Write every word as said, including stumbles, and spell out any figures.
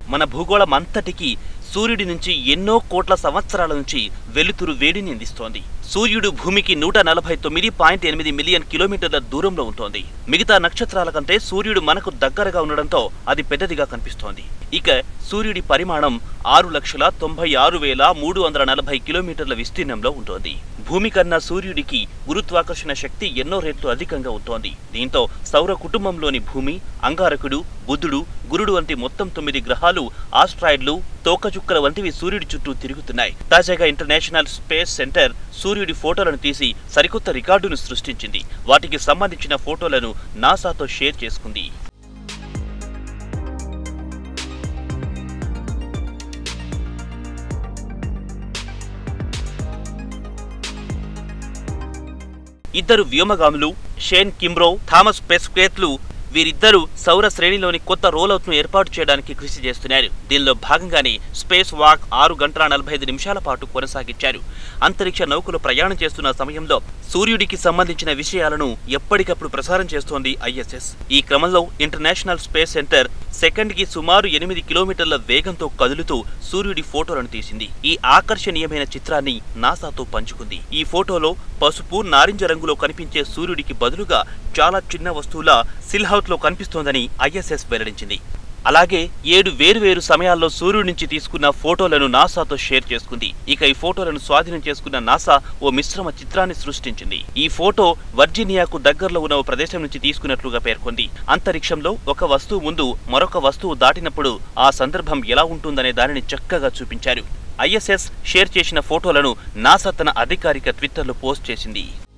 మన భూగోళం అంతటికీ సూర్యుడి నుంచి ఎన్నో కోట్ల సంవత్సరాల నుంచి వెలుతురు వేడిని అందిస్తోంది. సూర్యుడు భూమికి నూట నలభై తొమ్మిది పాయింట్ ఎనిమిది మిలియన్ కిలోమీటర్ల దూరంలో ఉంటోంది. మిగతా నక్షత్రాల కంటే సూర్యుడు మనకు దగ్గరగా ఉండడంతో అది పెద్దదిగా కనిపిస్తోంది. ఇక సూర్యుడి పరిమాణం ఆరు లక్షల తొంభై ఆరు వేల మూడు వందల నలభై కిలోమీటర్ల విస్తీర్ణంలో ఉంటోంది. భూమి కన్నా సూర్యుడికి గురుత్వాకర్షణ శక్తి ఎన్నో రెట్లు అధికంగా ఉంటోంది. దీంతో సౌర కుటుంబంలోని భూమి, అంగారకుడు, బుధుడు, గురుడు వంటి మొత్తం తొమ్మిది గ్రహాలు, ఆస్ట్రాయిడ్లు, తోకచుక్కల వంటివి సూర్యుడి చుట్టూ తిరుగుతున్నాయి. తాజాగా ఇంటర్నేషనల్ స్పేస్ సెంటర్ సూర్యుడి ఫోటోలను తీసి సరికొత్త రికార్డును సృష్టించింది. వాటికి సంబంధించిన ఫోటోలను నాసాతో షేర్ చేసుకుంది. ఇద్దరు వ్యోమగాములు షేన్ కిమ్బ్రో, థామస్ పెస్క్వేత్లు వీరిద్దరూ సౌర శ్రేణిలోని కొత్త రోలౌట్ ను ఏర్పాటు చేయడానికి కృషి చేస్తున్నారు. దీనిలో భాగంగానే స్పేస్ వాక్ ఆరు గంటల నలభై ఐదు నిమిషాల పాటు కొనసాగించారు. అంతరిక్ష నౌకలు ప్రయాణం చేస్తున్న సమయంలో సూర్యుడికి సంబంధించిన విషయాలను ఎప్పటికప్పుడు ప్రసారం చేస్తోంది ఐఎస్ఎస్. ఈ క్రమంలో ఇంటర్నేషనల్ స్పేస్ సెంటర్ సెకండ్ కి సుమారు ఎనిమిది కిలోమీటర్ల వేగంతో కదులుతూ సూర్యుడి ఫోటోలను తీసింది. ఈ ఆకర్షణీయమైన చిత్రాన్ని నాసాతో పంచుకుంది. ఈ ఫోటోలో పసుపు, నారింజ రంగులో కనిపించే సూర్యుడికి బదులుగా చాలా చిన్న వస్తువుల సిల్హౌట్ లో కనిపిస్తోందని ఐఎస్ఎస్ వెల్లడించింది. అలాగే ఏడు వేరువేరు సమయాల్లో సూర్యుడి నుంచి తీసుకున్న ఫోటోలను నాసాతో షేర్ చేసుకుంది. ఇక ఈ ఫోటోలను స్వాధీనం చేసుకున్న నాసా ఓ మిశ్రమ చిత్రాన్ని సృష్టించింది. ఈ ఫోటో వర్జీనియాకు దగ్గరలో ఉన్న ఓ ప్రదేశం నుంచి తీసుకున్నట్లుగా పేర్కొంది. అంతరిక్షంలో ఒక వస్తువు ముందు మరొక వస్తువు దాటినప్పుడు ఆ సందర్భం ఎలా ఉంటుందనే దానిని చక్కగా చూపించారు. ఐఎస్ఎస్ షేర్ చేసిన ఫోటోలను నాసా తన అధికారిక ట్విట్టర్లో పోస్ట్ చేసింది.